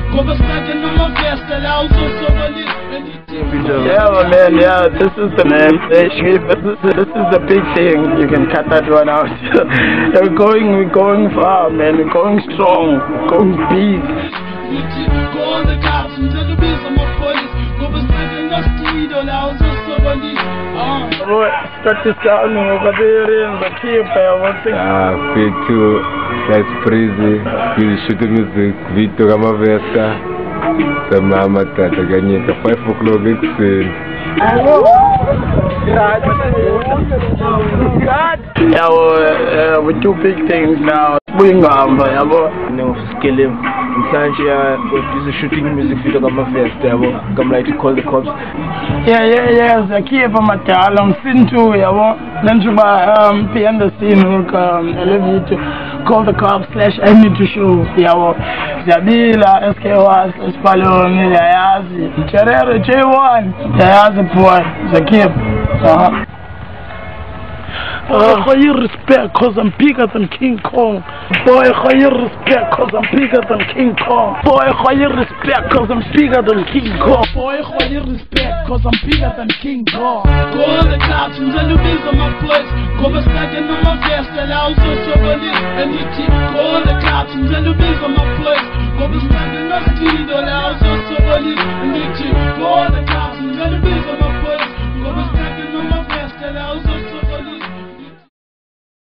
Yeah, man, yeah, this is the man. This is the big thing. You can cut that one out. we're going far, man. We're going strong, going big. Practice down over there in the keep. Big too. That's crazy. You shoot the music video Mavestar. The mama tata ganyeka 5 o'clock exit. Yeah, we do big things now. Bring on, skill him. This is shooting music video Mavestar. Come like to call the cops. Yeah. The key of my talent, sin too. Then to behind the scene, elevate to call the cops / I need to show. Zabila, SKOS, Espalon, Yayazi, Cherere, J1, Yayazi boy, Zakib. Boy, how you respect, cause I'm bigger than King Kong. Boy, how you respect, cause I'm bigger than King Kong. Boy, how you respect, cause I'm bigger than King Kong. Boy, how you respect, cause I'm bigger than King Kong. Go on the couch and tell you these are my boys. Go back and on my vest and I'll do so many and you keep. Go on the couch and tell you these are my boys. Go back and on the street and I'll do so many and you keep. Go on the couch and tell you these are my boys. Go back and on my vest and I'll do